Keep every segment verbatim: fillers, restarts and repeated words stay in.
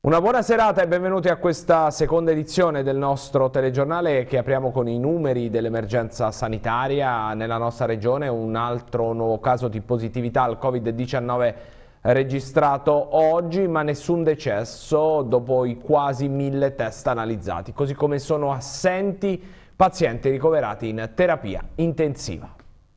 Una buona serata e benvenuti a questa seconda edizione del nostro telegiornale che apriamo con i numeri dell'emergenza sanitaria nella nostra regione. Un altro nuovo caso di positività al Covid diciannove registrato oggi, ma nessun decesso dopo i quasi mille test analizzati, così come sono assenti pazienti ricoverati in terapia intensiva.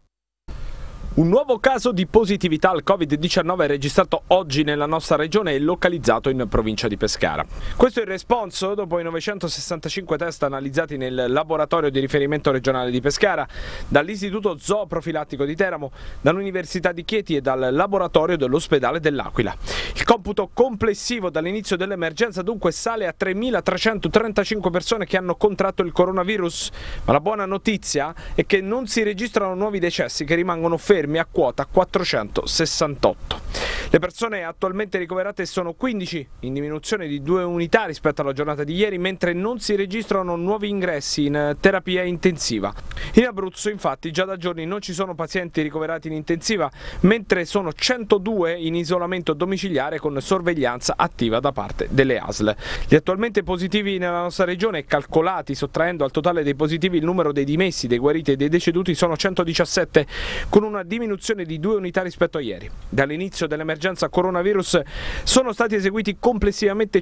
Un nuovo caso di positività al Covid diciannove registrato oggi nella nostra regione e localizzato in provincia di Pescara. Questo è il responso dopo i novecentosessantacinque test analizzati nel laboratorio di riferimento regionale di Pescara, dall'Istituto Zooprofilattico di Teramo, dall'Università di Chieti e dal laboratorio dell'ospedale dell'Aquila. Il computo complessivo dall'inizio dell'emergenza dunque sale a tremilatrecentotrentacinque persone che hanno contratto il coronavirus, ma la buona notizia è che non si registrano nuovi decessi che rimangono fermi a quota quattrocentosessantotto. Le persone attualmente ricoverate sono quindici, in diminuzione di due unità rispetto alla giornata di ieri, mentre non si registrano nuovi ingressi in terapia intensiva. In Abruzzo, infatti, già da giorni non ci sono pazienti ricoverati in intensiva, mentre sono centodue in isolamento domiciliare con sorveglianza attiva da parte delle A S L. Gli attualmente positivi nella nostra regione, calcolati sottraendo al totale dei positivi il numero dei dimessi, dei guariti e dei deceduti, sono centodiciassette, con una diminuzione di due unità rispetto a ieri. Dall'inizio dell'emergenza coronavirus sono stati eseguiti complessivamente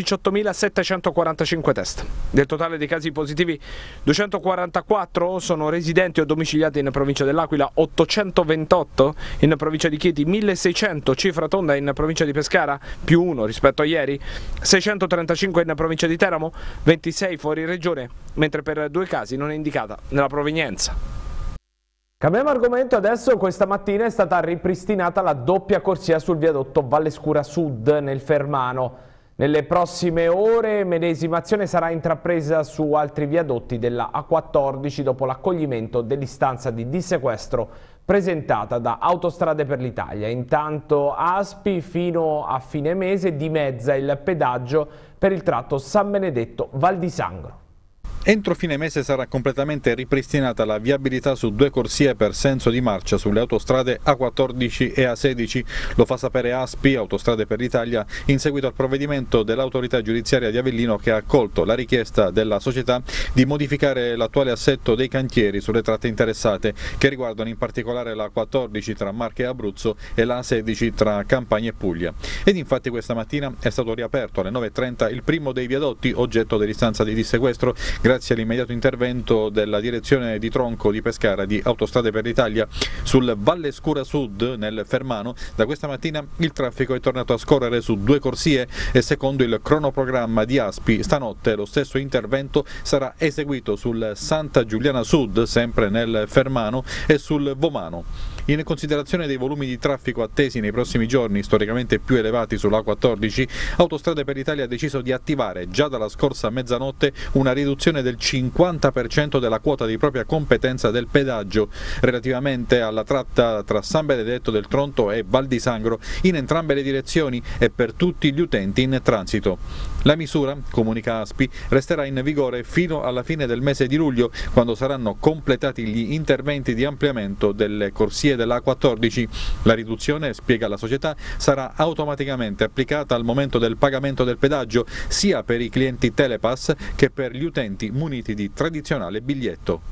centodiciottomilasettecentoquarantacinque test. Del totale dei casi positivi, duecentoquarantaquattro sono residenti o domiciliati in provincia dell'Aquila, ottocentoventotto in provincia di Chieti, milleseicento cifra tonda in provincia di Pescara, più uno rispetto a ieri, seicentotrentacinque in provincia di Teramo, ventisei fuori regione, mentre per due casi non è indicata nella provenienza. Cambiamo argomento adesso. Questa mattina è stata ripristinata la doppia corsia sul viadotto Vallescura Sud nel Fermano. Nelle prossime ore medesima azione sarà intrapresa su altri viadotti della A quattordici dopo l'accoglimento dell'istanza di dissequestro presentata da Autostrade per l'Italia. Intanto A S P I fino a fine mese dimezza il pedaggio per il tratto San Benedetto-Val di Sangro. Entro fine mese sarà completamente ripristinata la viabilità su due corsie per senso di marcia sulle autostrade A quattordici e A sedici, lo fa sapere A S P I, Autostrade per l'Italia, in seguito al provvedimento dell'autorità giudiziaria di Avellino che ha accolto la richiesta della società di modificare l'attuale assetto dei cantieri sulle tratte interessate, che riguardano in particolare la A quattordici tra Marche e Abruzzo e la A sedici tra Campania e Puglia. Ed infatti questa mattina è stato riaperto alle nove e trenta il primo dei viadotti oggetto dell'istanza di dissequestro, grazie all'immediato intervento della direzione di tronco di Pescara di Autostrade per l'Italia. Sul Vallescura Sud nel Fermano da questa mattina il traffico è tornato a scorrere su due corsie e secondo il cronoprogramma di A S P I stanotte lo stesso intervento sarà eseguito sul Santa Giuliana Sud, sempre nel Fermano, e sul Vomano. In considerazione dei volumi di traffico attesi nei prossimi giorni, storicamente più elevati sulla A quattordici, Autostrade per l'Italia ha deciso di attivare già dalla scorsa mezzanotte una riduzione del cinquanta per cento della quota di propria competenza del pedaggio relativamente alla tratta tra San Benedetto del Tronto e Val di Sangro in entrambe le direzioni e per tutti gli utenti in transito. La misura, comunica A S P I, resterà in vigore fino alla fine del mese di luglio, quando saranno completati gli interventi di ampliamento delle corsie della A quattordici. La riduzione, spiega la società, sarà automaticamente applicata al momento del pagamento del pedaggio sia per i clienti Telepass che per gli utenti muniti di tradizionale biglietto.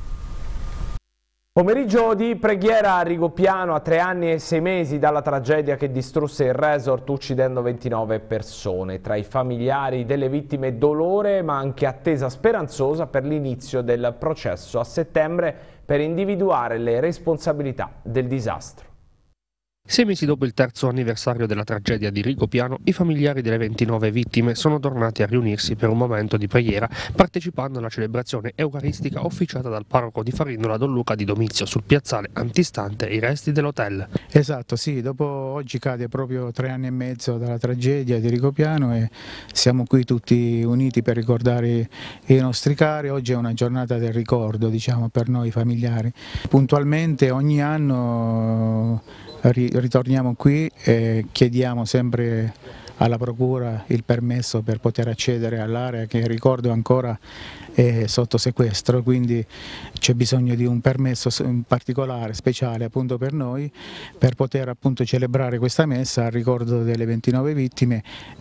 Pomeriggio di preghiera a Rigopiano a tre anni e sei mesi dalla tragedia che distrusse il resort uccidendo ventinove persone. Tra i familiari delle vittime dolore ma anche attesa speranzosa per l'inizio del processo a settembre per individuare le responsabilità del disastro. Sei mesi dopo il terzo anniversario della tragedia di Rigopiano, i familiari delle ventinove vittime sono tornati a riunirsi per un momento di preghiera, partecipando alla celebrazione eucaristica officiata dal parroco di Farindola Don Luca di Domizio sul piazzale antistante i resti dell'hotel. Esatto, sì, dopo oggi cade proprio tre anni e mezzo dalla tragedia di Rigopiano e siamo qui tutti uniti per ricordare i nostri cari. Oggi è una giornata del ricordo, diciamo, per noi familiari. Puntualmente ogni anno ritorniamo qui e chiediamo sempre alla procura il permesso per poter accedere all'area che ricordo ancora è sotto sequestro, quindi c'è bisogno di un permesso particolare, speciale appunto per noi, per poter appunto celebrare questa messa al ricordo delle ventinove vittime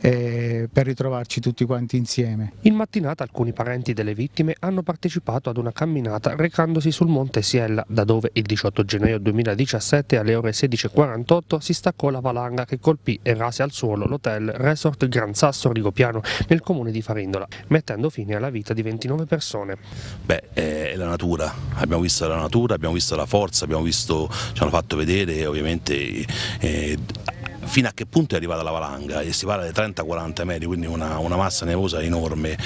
e per ritrovarci tutti quanti insieme. In mattinata alcuni parenti delle vittime hanno partecipato ad una camminata recandosi sul Monte Siella, da dove il diciotto gennaio duemiladiciassette alle ore sedici e quarantotto si staccò la valanga che colpì e rase al suolo l'hotel Resort Gran Sasso Rigopiano nel comune di Farindola, mettendo fine alla vita di ventinove persone. Beh, è la natura, abbiamo visto la natura, abbiamo visto la forza, abbiamo visto, ci hanno fatto vedere ovviamente eh, fino a che punto è arrivata la valanga, e si parla di trenta quaranta metri, quindi una, una massa nevosa enorme,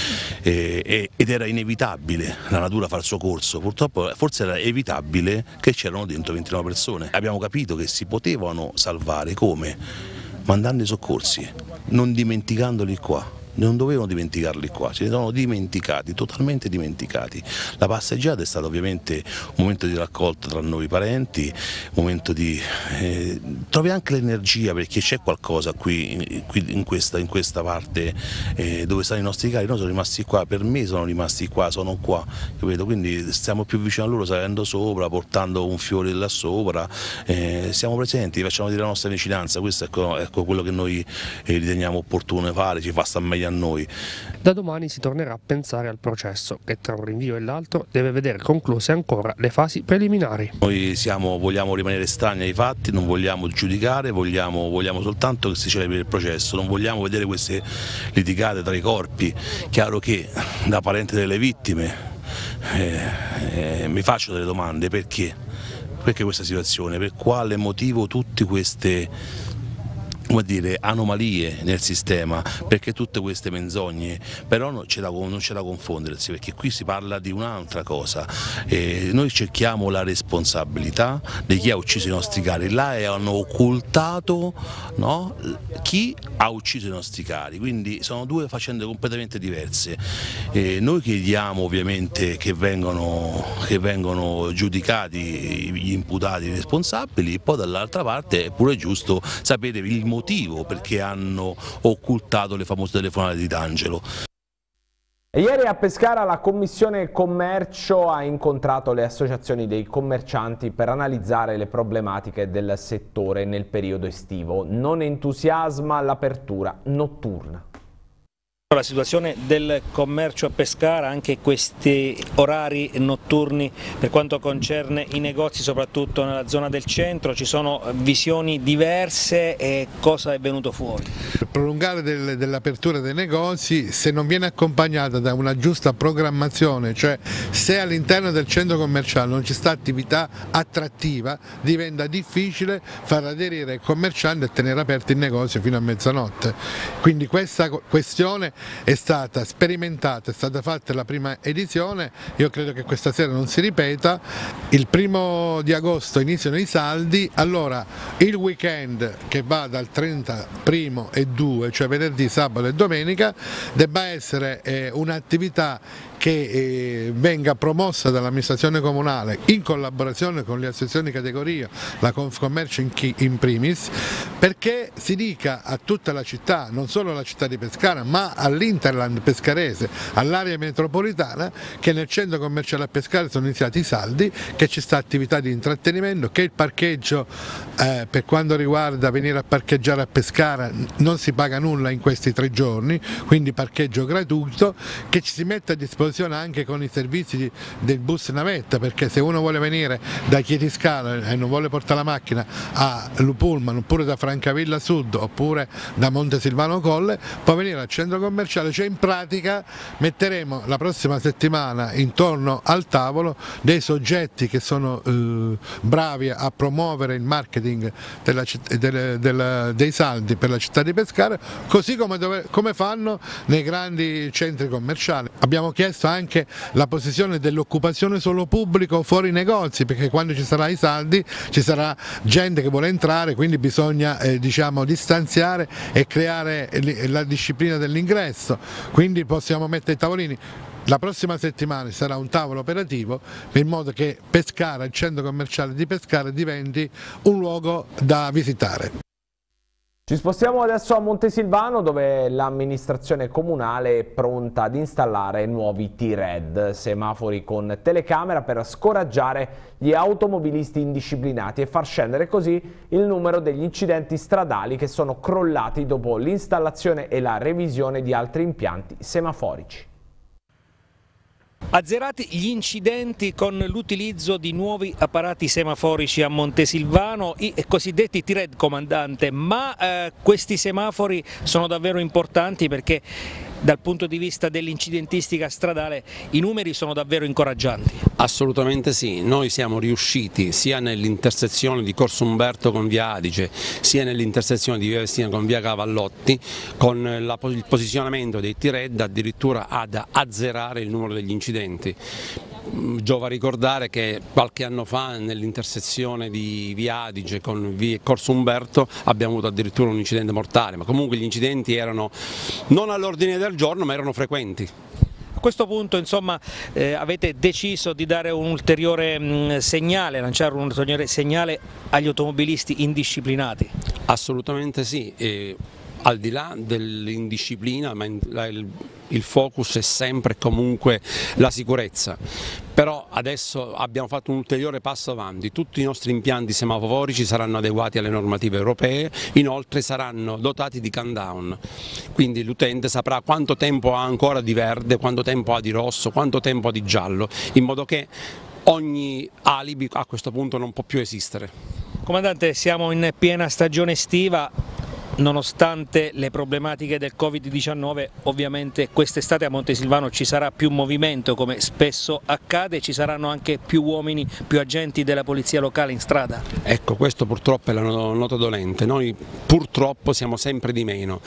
eh, ed era inevitabile la natura far il suo corso. Purtroppo forse era evitabile che c'erano dentro ventinove persone. Abbiamo capito che si potevano salvare come? Mandando i soccorsi, non dimenticandoli qua. Non dovevano dimenticarli qua, ce ne sono dimenticati, totalmente dimenticati. La passeggiata è stata ovviamente un momento di raccolta tra noi parenti, un momento di... Eh, trovi anche l'energia, perché c'è qualcosa qui, qui in, questa, in questa parte eh, dove stanno i nostri cari. Noi sono rimasti qua, per me sono rimasti qua, sono qua, capito? Quindi stiamo più vicino a loro, salendo sopra, portando un fiore là sopra, eh, siamo presenti, facciamo dire la nostra vicinanza. Questo è ecco, ecco quello che noi eh, riteniamo opportuno fare, ci fa stare meglio a noi. Da domani si tornerà a pensare al processo, che tra un rinvio e l'altro deve vedere concluse ancora le fasi preliminari. Noi siamo, vogliamo rimanere estranei ai fatti, non vogliamo giudicare, vogliamo, vogliamo soltanto che si celebri il processo, non vogliamo vedere queste litigate tra i corpi. Chiaro che da parente delle vittime eh, eh, mi faccio delle domande: perché? Perché questa situazione? Per quale motivo tutte queste come dire, anomalie nel sistema, perché tutte queste menzogne? Però non c'è da, non c'è da confondersi, perché qui si parla di un'altra cosa. Eh, noi cerchiamo la responsabilità di chi ha ucciso i nostri cari, là hanno occultato, no, chi ha ucciso i nostri cari, quindi sono due faccende completamente diverse. Eh, noi chiediamo ovviamente che vengono, che vengono giudicati gli imputati responsabili, e poi dall'altra parte è pure giusto sapere il motivo motivo perché hanno occultato le famose telefonate di D'Angelo. Ieri a Pescara la Commissione Commercio ha incontrato le associazioni dei commercianti per analizzare le problematiche del settore nel periodo estivo. Non entusiasma l'apertura notturna. La situazione del commercio a Pescara, anche questi orari notturni per quanto concerne i negozi, soprattutto nella zona del centro, ci sono visioni diverse, e cosa è venuto fuori? Il prolungare del, dell'apertura dei negozi, se non viene accompagnata da una giusta programmazione, cioè se all'interno del centro commerciale non ci sta attività attrattiva, diventa difficile far aderire il commerciante e tenere aperti il negozio fino a mezzanotte. Quindi questa questione è stata sperimentata, è stata fatta la prima edizione, io credo che questa sera non si ripeta. Il primo di agosto iniziano i saldi, allora il weekend che va dal trenta primo e due, cioè venerdì, sabato e domenica, debba essere eh, un'attività che eh, venga promossa dall'amministrazione comunale in collaborazione con le associazioni categoria, la Confcommercio in, in primis, perché si dica a tutta la città, non solo alla città di Pescara, ma all'Interland pescarese, all'area metropolitana, che nel centro commerciale a Pescara sono iniziati i saldi, che ci sta attività di intrattenimento, che il parcheggio eh, per quanto riguarda venire a parcheggiare a Pescara non si paga nulla in questi tre giorni, quindi parcheggio gratuito, che ci si mette a disposizione anche con i servizi del bus navetta, perché se uno vuole venire da Chietiscalo e non vuole portare la macchina a Lupulman, oppure da Francavilla Sud, oppure da Montesilvano Colle, può venire al centro commerciale. Cioè in pratica metteremo la prossima settimana intorno al tavolo dei soggetti che sono eh, bravi a promuovere il marketing della, delle, della, dei saldi per la città di Pescara, così come, dove, come fanno nei grandi centri commerciali. Abbiamo chiesto anche la posizione dell'occupazione solo pubblico fuori negozi, perché quando ci saranno i saldi ci sarà gente che vuole entrare, quindi bisogna eh, diciamo distanziare e creare la disciplina dell'ingresso, quindi possiamo mettere i tavolini. La prossima settimana sarà un tavolo operativo in modo che Pescara, il centro commerciale di Pescara, diventi un luogo da visitare. Ci spostiamo adesso a Montesilvano, dove l'amministrazione comunale è pronta ad installare nuovi T-Red, semafori con telecamera per scoraggiare gli automobilisti indisciplinati e far scendere così il numero degli incidenti stradali che sono crollati dopo l'installazione e la revisione di altri impianti semaforici. Azzerati gli incidenti con l'utilizzo di nuovi apparati semaforici a Montesilvano, i cosiddetti T-Red, comandante, ma eh, questi semafori sono davvero importanti perché dal punto di vista dell'incidentistica stradale i numeri sono davvero incoraggianti. Assolutamente sì, noi siamo riusciti sia nell'intersezione di Corso Umberto con via Adige, sia nell'intersezione di via Vestina con via Cavallotti, con la, il posizionamento dei T-Red addirittura ad azzerare il numero degli incidenti. Giova ricordare che qualche anno fa nell'intersezione di via Adige con via Corso Umberto abbiamo avuto addirittura un incidente mortale, ma comunque gli incidenti erano non all'ordine del giorno ma erano frequenti. A questo punto, insomma, eh, avete deciso di dare un ulteriore mh, segnale, lanciare un ulteriore segnale agli automobilisti indisciplinati? Assolutamente sì. E al di là dell'indisciplina, ma il, il focus è sempre e comunque la sicurezza. Però adesso abbiamo fatto un ulteriore passo avanti, tutti i nostri impianti semaforici saranno adeguati alle normative europee, inoltre saranno dotati di countdown, quindi l'utente saprà quanto tempo ha ancora di verde, quanto tempo ha di rosso, quanto tempo ha di giallo, in modo che ogni alibi a questo punto non può più esistere. Comandante, siamo in piena stagione estiva. Nonostante le problematiche del Covid diciannove, ovviamente quest'estate a Montesilvano ci sarà più movimento, come spesso accade, ci saranno anche più uomini, più agenti della polizia locale in strada. Ecco, questo purtroppo è la nota dolente, noi purtroppo siamo sempre di meno.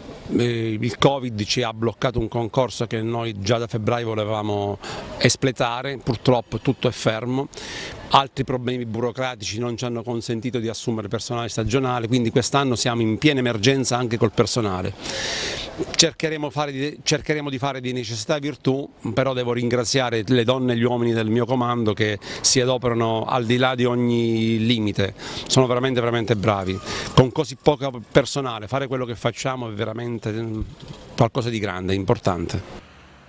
Il Covid ci ha bloccato un concorso che noi già da febbraio volevamo espletare, purtroppo tutto è fermo. Altri problemi burocratici non ci hanno consentito di assumere personale stagionale, quindi quest'anno siamo in piena emergenza anche col personale. Cercheremo, fare di, cercheremo di fare di necessità virtù, però devo ringraziare le donne e gli uomini del mio comando che si adoperano al di là di ogni limite, sono veramente veramente bravi. Con così poco personale fare quello che facciamo è veramente qualcosa di grande, importante.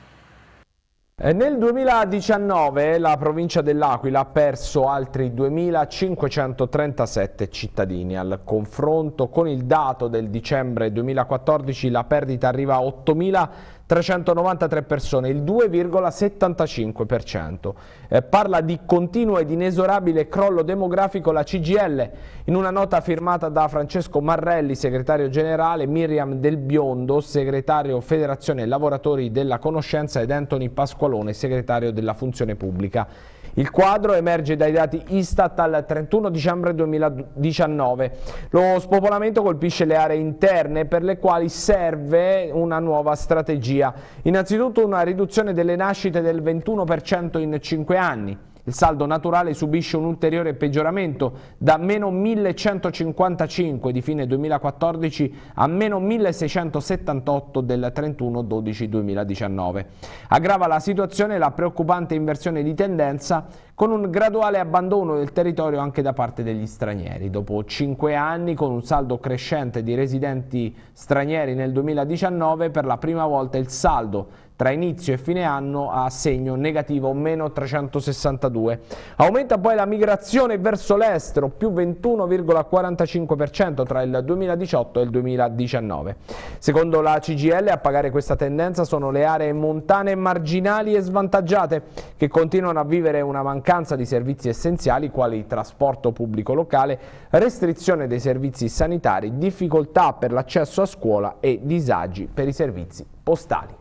Nel duemiladiciannove la provincia dell'Aquila ha perso altri duemilacinquecentotrentasette cittadini. Al confronto con il dato del dicembre duemilaquattordici la perdita arriva a ottomilatrecentonovantatré persone, il due virgola settantacinque per cento. Eh, parla di continuo ed inesorabile crollo demografico la C G I L. In una nota firmata da Francesco Marrelli, segretario generale, Miriam Del Biondo, segretario Federazione Lavoratori della Conoscenza, ed Anthony Pasqualone, segretario della Funzione Pubblica. Il quadro emerge dai dati Istat al trentuno dicembre duemiladiciannove. Lo spopolamento colpisce le aree interne per le quali serve una nuova strategia. Innanzitutto una riduzione delle nascite del ventuno per cento in cinque anni. Il saldo naturale subisce un ulteriore peggioramento, da meno millecentocinquantacinque di fine duemilaquattordici a meno milleseicentosettantotto del trentuno dodici duemiladiciannove. Aggrava la situazione la preoccupante inversione di tendenza, con un graduale abbandono del territorio anche da parte degli stranieri. Dopo cinque anni, con un saldo crescente di residenti stranieri nel duemiladiciannove, per la prima volta il saldo tra inizio e fine anno ha segno negativo, meno trecentosessantadue. Aumenta poi la migrazione verso l'estero, più ventuno virgola quarantacinque per cento tra il duemiladiciotto e il duemiladiciannove. Secondo la C G I L, a pagare questa tendenza sono le aree montane marginali e svantaggiate, che continuano a vivere una mancanza di servizi essenziali quali trasporto pubblico locale, restrizione dei servizi sanitari, difficoltà per l'accesso a scuola e disagi per i servizi postali.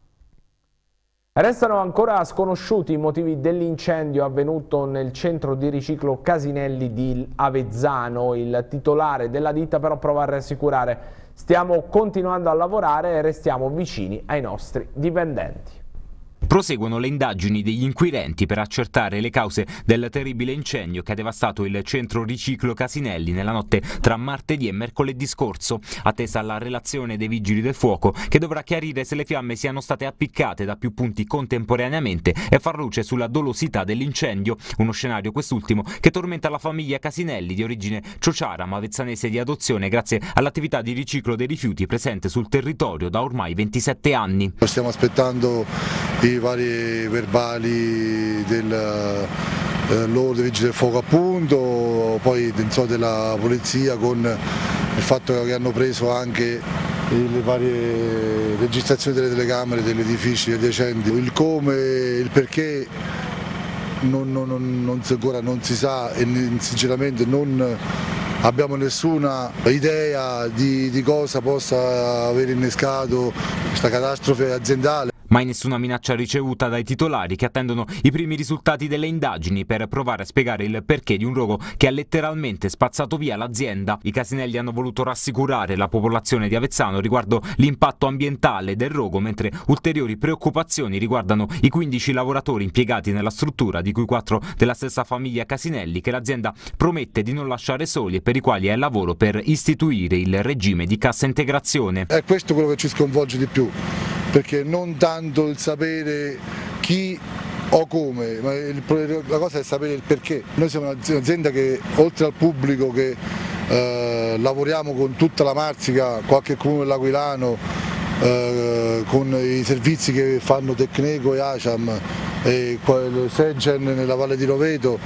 Restano ancora sconosciuti i motivi dell'incendio avvenuto nel centro di riciclo Casinelli di Avezzano. Il titolare della ditta però prova a rassicurare: stiamo continuando a lavorare e restiamo vicini ai nostri dipendenti. Proseguono le indagini degli inquirenti per accertare le cause del terribile incendio che ha devastato il centro riciclo Casinelli nella notte tra martedì e mercoledì scorso. Attesa la relazione dei vigili del fuoco, che dovrà chiarire se le fiamme siano state appiccate da più punti contemporaneamente e far luce sulla dolosità dell'incendio. Uno scenario quest'ultimo che tormenta la famiglia Casinelli, di origine ciociara ma avezzanese di adozione, grazie all'attività di riciclo dei rifiuti presente sul territorio da ormai ventisette anni. Stiamo aspettando i vari verbali del eh, loro dei vigili del fuoco, appunto, poi so, della polizia, con il fatto che hanno preso anche le varie registrazioni delle telecamere degli edifici adiacenti. Il come, il perché non, non, non, non, ancora non si sa e sinceramente non abbiamo nessuna idea di, di cosa possa aver innescato questa catastrofe aziendale. Mai nessuna minaccia ricevuta dai titolari, che attendono i primi risultati delle indagini per provare a spiegare il perché di un rogo che ha letteralmente spazzato via l'azienda. I Casinelli hanno voluto rassicurare la popolazione di Avezzano riguardo l'impatto ambientale del rogo, mentre ulteriori preoccupazioni riguardano i quindici lavoratori impiegati nella struttura, di cui quattro della stessa famiglia Casinelli, che l'azienda promette di non lasciare soli e per i quali è al lavoro per istituire il regime di cassa integrazione. È questo quello che ci sconvolge di più, perché non tanto il sapere chi o come, ma il, la cosa è sapere il perché. Noi siamo un'azienda che, oltre al pubblico che eh, lavoriamo con tutta la Marsica, qualche comune dell'Aquilano, eh, con i servizi che fanno Tecneco e Acciam e il Segen nella Valle di Roveto,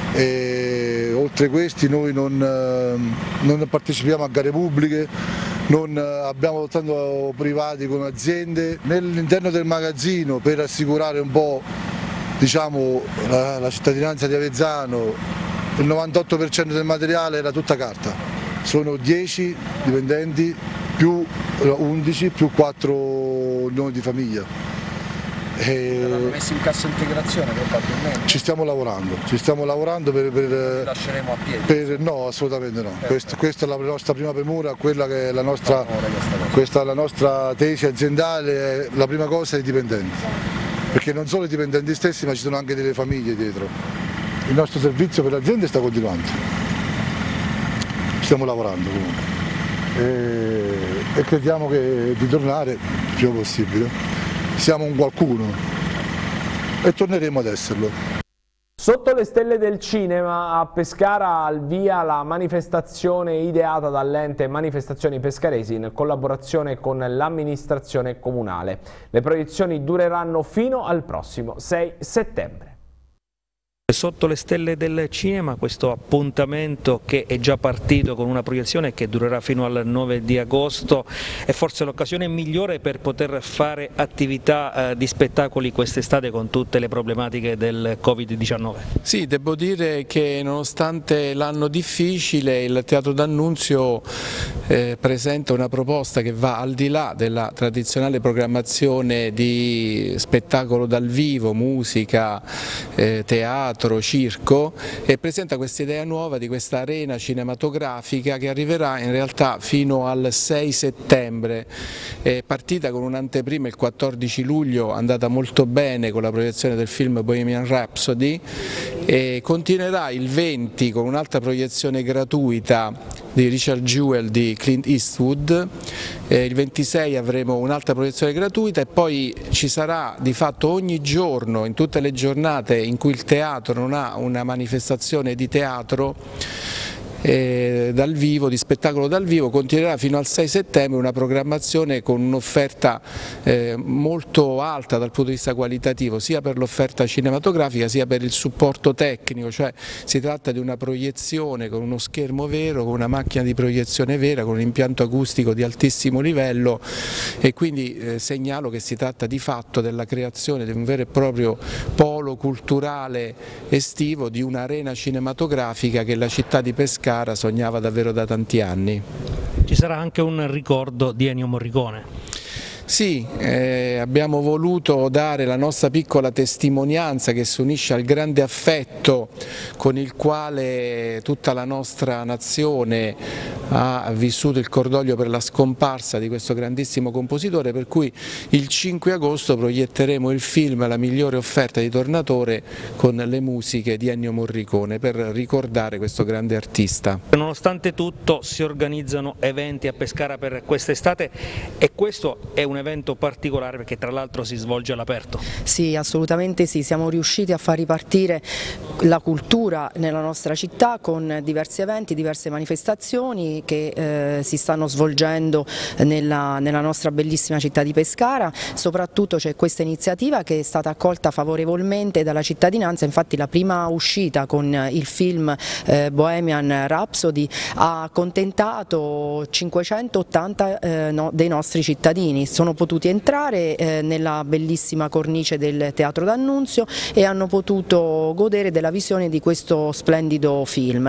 e oltre questi noi non, non partecipiamo a gare pubbliche, non abbiamo tanto privati con aziende. Nell'interno del magazzino, per assicurare un po', diciamo, la, la cittadinanza di Avezzano, il novantotto per cento del materiale era tutta carta. Sono dieci dipendenti più undici più quattro nomi di famiglia. E l'hanno messo in cassa integrazione probabilmente? Ci stiamo lavorando, ci stiamo lavorando per... per Li lasceremo a piedi? Per, no, assolutamente no. Questo, questa è la nostra prima premura, quella che è la nostra, questa è la nostra tesi aziendale, la prima cosa è i dipendenti. Perché non solo i dipendenti stessi, ma ci sono anche delle famiglie dietro. Il nostro servizio per l'azienda sta continuando. Stiamo lavorando comunque. E, e crediamo che di tornare il prima possibile. Siamo un qualcuno e torneremo ad esserlo. Sotto le stelle del cinema, a Pescara al via la manifestazione ideata dall'ente Manifestazioni Pescaresi in collaborazione con l'amministrazione comunale. Le proiezioni dureranno fino al prossimo sei settembre. Sotto le stelle del cinema, questo appuntamento che è già partito con una proiezione che durerà fino al nove di agosto, è forse l'occasione migliore per poter fare attività eh, di spettacoli quest'estate con tutte le problematiche del Covid diciannove. Sì, devo dire che nonostante l'anno difficile, il Teatro D'Annunzio eh, presenta una proposta che va al di là della tradizionale programmazione di spettacolo dal vivo, musica, eh, teatro, circo, e presenta questa idea nuova di questa arena cinematografica che arriverà in realtà fino al sei settembre. È partita con un'anteprima il quattordici luglio, andata molto bene con la proiezione del film Bohemian Rhapsody, e continuerà il venti con un'altra proiezione gratuita di Richard Jewell di Clint Eastwood, eh, il ventisei avremo un'altra proiezione gratuita e poi ci sarà di fatto ogni giorno, in tutte le giornate in cui il teatro non ha una manifestazione di teatro eh, dal vivo, di spettacolo dal vivo, continuerà fino al sei settembre una programmazione con un'offerta eh, molto alta dal punto di vista qualitativo, sia per l'offerta cinematografica sia per il supporto tecnico, cioè si tratta di una proiezione con uno schermo vero, con una macchina di proiezione vera, con un impianto acustico di altissimo livello, e quindi eh, segnalo che si tratta di fatto della creazione di un vero e proprio polo culturale estivo, di un'arena cinematografica che la città di Pescara sognava davvero da tanti anni. Ci sarà anche un ricordo di Ennio Morricone. Sì, eh, abbiamo voluto dare la nostra piccola testimonianza che si unisce al grande affetto con il quale tutta la nostra nazione ha vissuto il cordoglio per la scomparsa di questo grandissimo compositore, per cui il cinque agosto proietteremo il film La migliore offerta di Tornatore con le musiche di Ennio Morricone per ricordare questo grande artista. Nonostante tutto si organizzano eventi a Pescara per quest'estate e questo è un evento particolare perché tra l'altro si svolge all'aperto. Sì, assolutamente sì, siamo riusciti a far ripartire la cultura nella nostra città con diversi eventi, diverse manifestazioni che eh, si stanno svolgendo nella, nella nostra bellissima città di Pescara. Soprattutto c'è questa iniziativa che è stata accolta favorevolmente dalla cittadinanza, infatti la prima uscita con il film eh, Bohemian Rhapsody ha accontentato cinquecentottanta eh, no, dei nostri cittadini, sono potuti entrare eh, nella bellissima cornice del Teatro D'Annunzio e hanno potuto godere della visione di questo splendido film.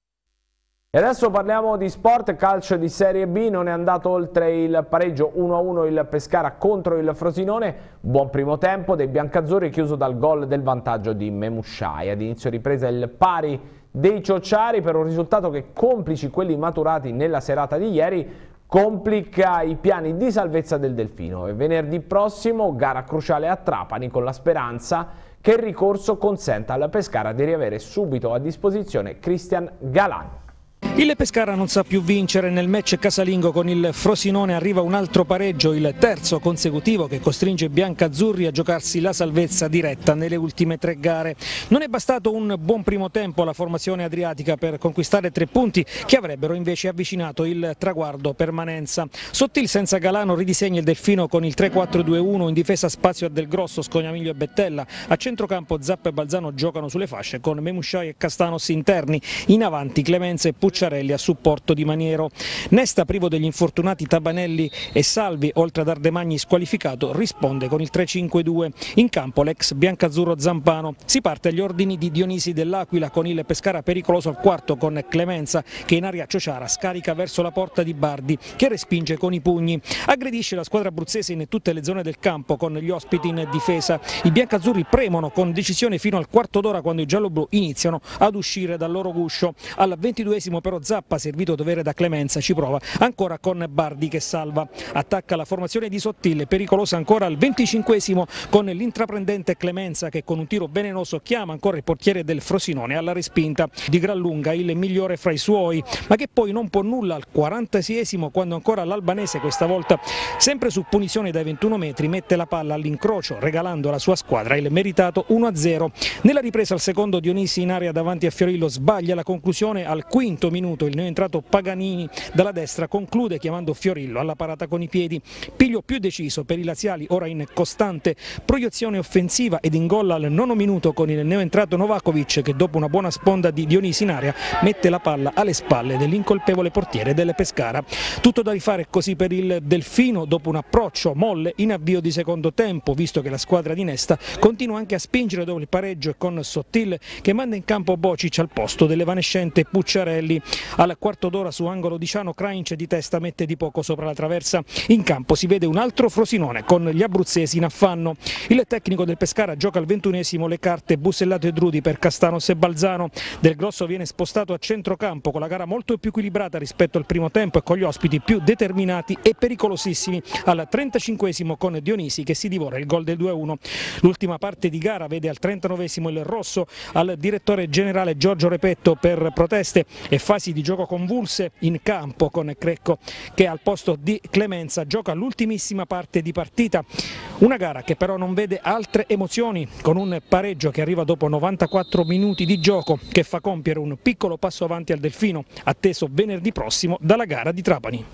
E adesso parliamo di sport, calcio di Serie B, non è andato oltre il pareggio uno a uno il Pescara contro il Frosinone, buon primo tempo dei biancazzurri chiuso dal gol del vantaggio di Memushai, ad inizio ripresa il pari dei ciociari per un risultato che, complici quelli maturati nella serata di ieri, complica i piani di salvezza del Delfino e venerdì prossimo gara cruciale a Trapani con la speranza che il ricorso consenta al Pescara di riavere subito a disposizione Cristian Galan. Il Pescara non sa più vincere nel match casalingo con il Frosinone, arriva un altro pareggio, il terzo consecutivo che costringe i biancazzurri a giocarsi la salvezza diretta nelle ultime tre gare. Non è bastato un buon primo tempo alla formazione adriatica per conquistare tre punti che avrebbero invece avvicinato il traguardo permanenza. Sottil senza Galano ridisegna il Delfino con il tre quattro due uno, in difesa spazio a Del Grosso, Scognamiglio e Bettella, a centrocampo Zappa e Balzano giocano sulle fasce con Memushai e Castanos interni, in avanti Clemenza e Pucciarelli a supporto di Maniero. Nesta, privo degli infortunati Tabanelli e Salvi, oltre ad Ardemagni squalificato, risponde con il tre cinque due. In campo l'ex biancazzurro Zampano. Si parte agli ordini di Dionisi dell'Aquila con il Pescara pericoloso al quarto con Clemenza che in area Ciociara scarica verso la porta di Bardi che respinge con i pugni. Aggredisce la squadra abruzzese in tutte le zone del campo con gli ospiti in difesa. I biancazzurri premono con decisione fino al quarto d'ora quando i gialloblu iniziano ad uscire dal loro guscio. Al ventiduesimo però Zappa, servito dovere da Clemenza, ci prova ancora con Bardi che salva. Attacca la formazione di Sottile, pericolosa ancora al venticinquesimo con l'intraprendente Clemenza che con un tiro velenoso chiama ancora il portiere del Frosinone alla respinta. Di gran lunga il migliore fra i suoi, ma che poi non può nulla al quarantaseiesimo quando ancora l'albanese, questa volta sempre su punizione dai ventuno metri, mette la palla all'incrocio regalando alla sua squadra il meritato uno a zero. Nella ripresa al secondo Dionisi in area davanti a Fiorillo sbaglia la conclusione al quinto minuto. Il neoentrato Paganini dalla destra conclude chiamando Fiorillo alla parata con i piedi. Piglio più deciso per i laziali, ora in costante proiezione offensiva ed in gol al nono minuto con il neoentrato Novakovic che dopo una buona sponda di Dionisi in area mette la palla alle spalle dell'incolpevole portiere del Pescara. Tutto da rifare così per il Delfino dopo un approccio molle in avvio di secondo tempo, visto che la squadra di Nesta continua anche a spingere dopo il pareggio e con Sottil che manda in campo Bocic al posto dell'evanescente Pucciarelli. Al quarto d'ora su angolo di Ciano Krainc di testa mette di poco sopra la traversa. In campo si vede un altro Frosinone con gli abruzzesi in affanno. Il tecnico del Pescara gioca al ventunesimo le carte Busellato e Drudi per Castanos e Balzano. Del Grosso viene spostato a centrocampo con la gara molto più equilibrata rispetto al primo tempo e con gli ospiti più determinati e pericolosissimi. Al trentacinquesimo con Dionisi che si divora il gol del due a uno. L'ultima parte di gara vede al trentanovesimo il rosso al direttore generale Giorgio Repetto per proteste e fasi di gioco convulse in campo con Crecco che al posto di Clemenza gioca l'ultimissima parte di partita. Una gara che però non vede altre emozioni con un pareggio che arriva dopo novantaquattro minuti di gioco che fa compiere un piccolo passo avanti al Delfino atteso venerdì prossimo dalla gara di Trapani.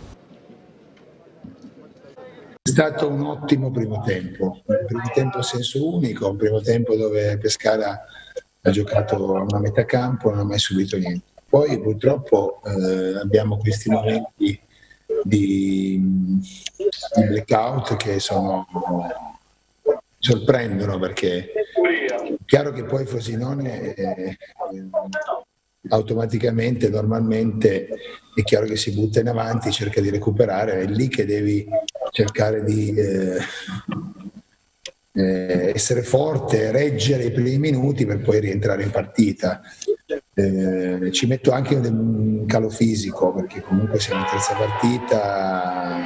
È stato un ottimo primo tempo, un primo tempo a senso unico, un primo tempo dove Pescara ha giocato a una metà campo, non ha mai subito niente. Poi purtroppo eh, abbiamo questi momenti di, di blackout che sono, sorprendono perché è chiaro che poi Frosinone eh, automaticamente, normalmente è chiaro che si butta in avanti, cerca di recuperare, è lì che devi cercare di eh, eh, essere forte, reggere i primi minuti per poi rientrare in partita. Eh, ci metto anche un calo fisico perché comunque siamo in terza partita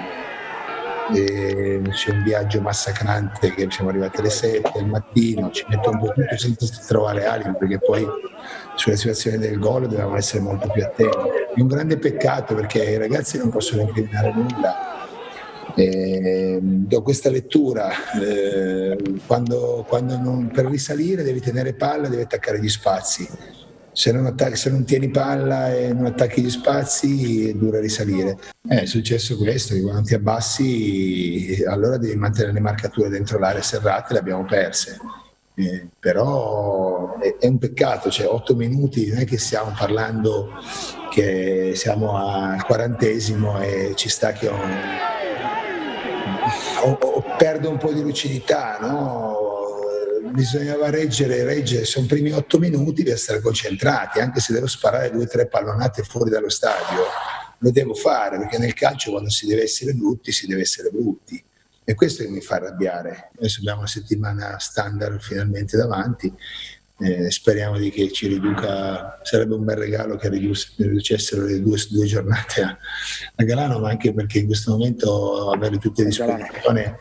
e c'è un viaggio massacrante che siamo arrivati alle sette del mattino, ci metto un po' tutto senza trovare alibi perché poi sulla situazione del gol dobbiamo essere molto più attenti. È un grande peccato perché i ragazzi non possono incriminare nulla. Eh, do questa lettura eh, quando, quando non, per risalire devi tenere palla, devi attaccare gli spazi. Se non, attacchi, se non tieni palla e non attacchi gli spazi è dura risalire. Eh, è successo questo, che quando ti abbassi allora devi mantenere le marcature dentro l'area serrate, le abbiamo perse. Eh, però è, è un peccato, cioè otto minuti, non è che stiamo parlando che siamo al quarantesimo e ci sta che ho, ho, ho, perdo un po' di lucidità, no? Bisognava reggere, reggere, sono primi otto minuti, devo stare concentrati, anche se devo sparare due o tre pallonate fuori dallo stadio, lo devo fare, perché nel calcio quando si deve essere brutti, si deve essere brutti. E questo che mi fa arrabbiare. Adesso abbiamo una settimana standard finalmente davanti, eh, speriamo di che ci riduca, sarebbe un bel regalo che riducessero le due, due giornate a, a Galano, ma anche perché in questo momento avere tutte a disposizione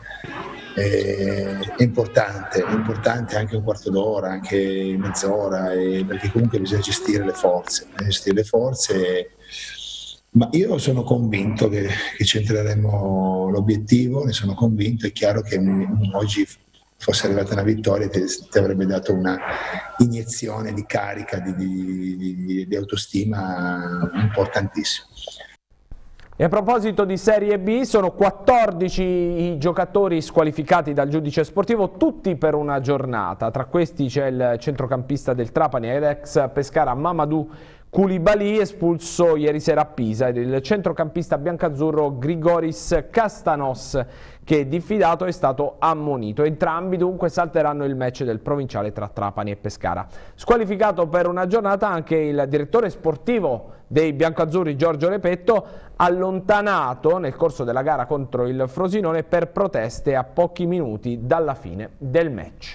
è importante, è importante anche un quarto d'ora, anche mezz'ora, perché comunque bisogna gestire le forze, gestire le forze. Ma io sono convinto che, che centreremo l'obiettivo, ne sono convinto. È chiaro che oggi fosse arrivata una vittoria ti, ti avrebbe dato una iniezione di carica, di, di, di, di autostima importantissima. E a proposito di Serie B, sono quattordici i giocatori squalificati dal giudice sportivo, tutti per una giornata. Tra questi c'è il centrocampista del Trapani ed ex Pescara Mamadou Koulibaly, espulso ieri sera a Pisa, ed il centrocampista biancazzurro Grigoris Castanos, che diffidato è stato ammonito. Entrambi dunque salteranno il match del provinciale tra Trapani e Pescara. Squalificato per una giornata anche il direttore sportivo dei biancazzurri Giorgio Repetto, allontanato nel corso della gara contro il Frosinone per proteste a pochi minuti dalla fine del match.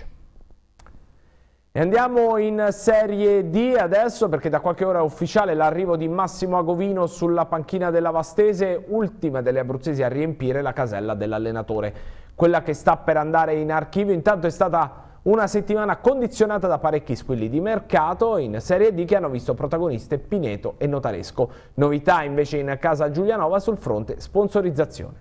E andiamo in Serie D adesso, perché da qualche ora è ufficiale l'arrivo di Massimo Agovino sulla panchina della Vastese, ultima delle abruzzesi a riempire la casella dell'allenatore. Quella che sta per andare in archivio intanto è stata una settimana condizionata da parecchi squilli di mercato in Serie D che hanno visto protagoniste Pineto e Notaresco. Novità invece in casa Giulianova sul fronte sponsorizzazione.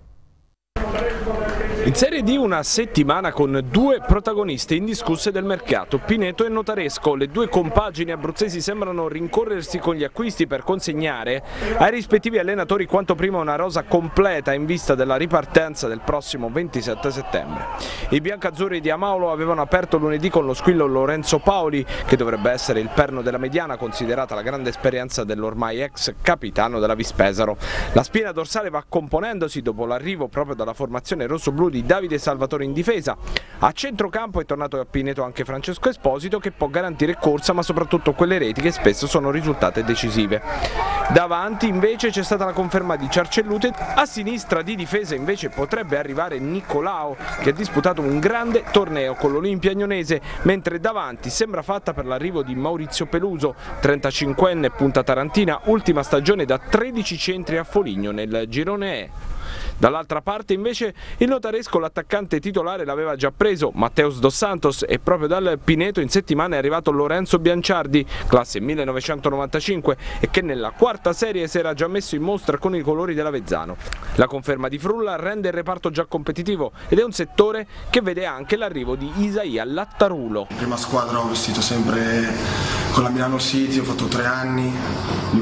In Serie D una settimana con due protagoniste indiscusse del mercato, Pineto e Notaresco. Le due compagini abruzzesi sembrano rincorrersi con gli acquisti per consegnare ai rispettivi allenatori quanto prima una rosa completa in vista della ripartenza del prossimo ventisette settembre. I biancazzurri di Amaolo avevano aperto lunedì con lo squillo Lorenzo Paoli, che dovrebbe essere il perno della mediana considerata la grande esperienza dell'ormai ex capitano della Vispesaro. La spina dorsale va componendosi dopo l'arrivo proprio dalla formazione rossoblu di Davide Salvatore in difesa. A centrocampo è tornato a Pineto anche Francesco Esposito, che può garantire corsa ma soprattutto quelle reti che spesso sono risultate decisive. Davanti invece c'è stata la conferma di Ciarcellute, a sinistra di difesa invece potrebbe arrivare Nicolao, che ha disputato un grande torneo con l'Olimpia Agnonese, mentre davanti sembra fatta per l'arrivo di Maurizio Peluso, trentacinquenne punta tarantina, ultima stagione da tredici centri a Foligno nel girone E. Dall'altra parte invece il Notaresco l'attaccante titolare l'aveva già preso, Matteus Dos Santos, e proprio dal Pineto in settimana è arrivato Lorenzo Bianciardi, classe millenovecentonovantacinque, e che nella quarta serie si era già messo in mostra con i colori dell'Avezzano. La conferma di Frulla rende il reparto già competitivo ed è un settore che vede anche l'arrivo di Isaia Lattarulo. In prima squadra ho vestito sempre con la Milano City, ho fatto tre anni, di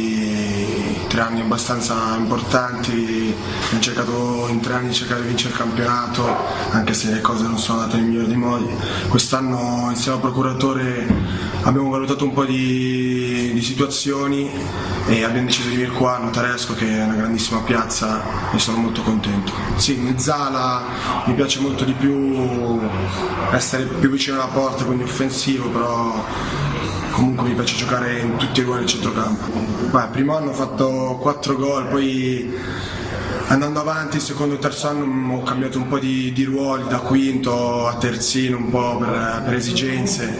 cui tre anni abbastanza importanti. Ho cercato in tre anni di cercare di vincere il campionato, anche se le cose non sono andate nel migliore dei modi. Quest'anno insieme al procuratore abbiamo valutato un po' di, di situazioni e abbiamo deciso di venire qua a Notaresco, che è una grandissima piazza, e sono molto contento. Sì, mezzala mi piace molto di più essere più vicino alla porta, quindi offensivo, però comunque mi piace giocare in tutti i ruoli del centrocampo. Beh, primo anno ho fatto quattro gol, poi andando avanti il secondo e terzo anno ho cambiato un po' di, di ruoli, da quinto a terzino un po' per, per esigenze,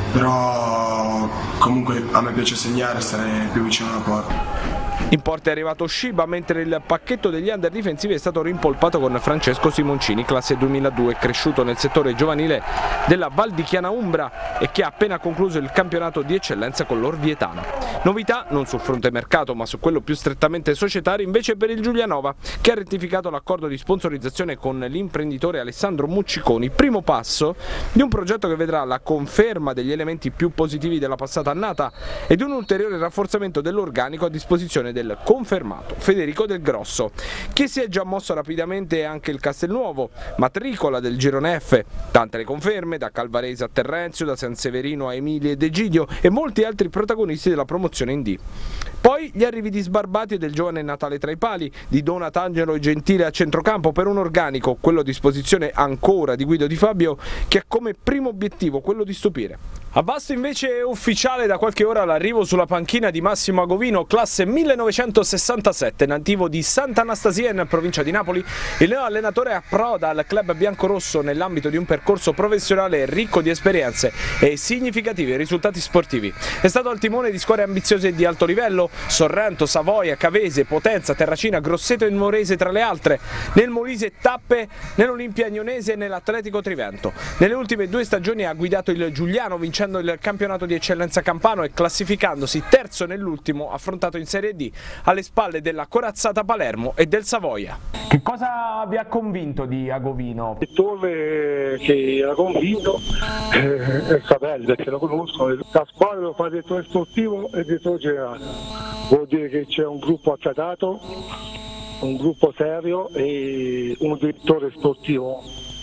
però comunque a me piace segnare e stare più vicino alla porta. In porta è arrivato Sciba, mentre il pacchetto degli under difensivi è stato rimpolpato con Francesco Simoncini, classe duemiladue, cresciuto nel settore giovanile della Val di Chiana Umbra e che ha appena concluso il campionato di eccellenza con l'Orvietano. Novità non sul fronte mercato ma su quello più strettamente societario invece per il Giulianova, che ha rettificato l'accordo di sponsorizzazione con l'imprenditore Alessandro Mucciconi, primo passo di un progetto che vedrà la conferma degli elementi più positivi della passata annata e di un ulteriore rafforzamento dell'organico a disposizione del confermato Federico Del Grosso. Che si è già mosso rapidamente anche il Castelnuovo, matricola del girone F, tante le conferme da Calvarese a Terrenzio, da San Severino a Emilia ed Egidio e molti altri protagonisti della promozione in D. Poi gli arrivi di Sbarbati e del giovane Natale tra i pali, di Donatangelo e Gentile a centrocampo per un organico, quello a disposizione ancora di Guido Di Fabio, che ha come primo obiettivo quello di stupire. A Vasto invece è ufficiale da qualche ora l'arrivo sulla panchina di Massimo Agovino, classe millenovecentosessantasette, nativo di Sant'Anastasia in provincia di Napoli. Il neo allenatore approda al club biancorosso nell'ambito di un percorso professionale ricco di esperienze e significativi risultati sportivi. È stato al timone di squadre ambiziose di alto livello, Sorrento, Savoia, Cavese, Potenza, Terracina, Grosseto e Morese tra le altre, nel Molise tappe nell'Olimpia Agnonese e nell'Atletico Trivento. Nelle ultime due stagioni ha guidato il Giuliano vincendo il campionato di eccellenza campano e classificandosi terzo nell'ultimo affrontato in Serie D alle spalle della corazzata Palermo e del Savoia. Che cosa vi ha convinto di Agovino? Il direttore che ha convinto eh, è Sapelli, perché lo conosco, la squadra lo fa il direttore sportivo e il direttore generale. Vuol dire che c'è un gruppo accatato, un gruppo serio e un direttore sportivo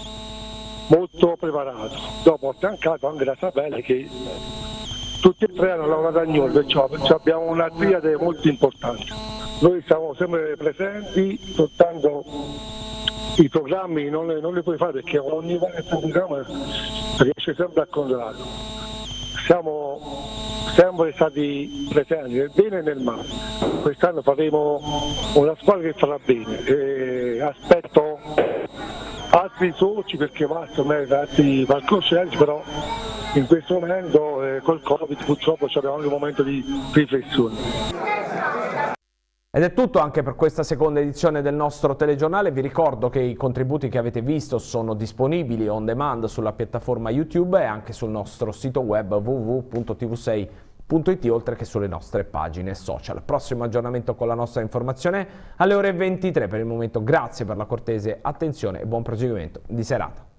molto preparato. Dopo ho affiancato anche la Sapelli che tutti e tre hanno lavorato a Gnol, perciò, perciò abbiamo una triade molto importante. Noi siamo sempre presenti, soltanto i programmi non, non li puoi fare perché ogni volta che programma riesce sempre a controllare. Siamo sempre stati presenti nel bene e nel male. Quest'anno faremo una squadra che farà bene. E aspetto altri soci perché basta merita altri palcoscenici, però in questo momento eh, col Covid purtroppo abbiamo anche un momento di riflessione. Ed è tutto anche per questa seconda edizione del nostro telegiornale. Vi ricordo che i contributi che avete visto sono disponibili on demand sulla piattaforma YouTube e anche sul nostro sito web w w w punto t v sei punto i t, oltre che sulle nostre pagine social. Prossimo aggiornamento con la nostra informazione alle ore ventitré. Per il momento grazie per la cortese attenzione e buon proseguimento di serata.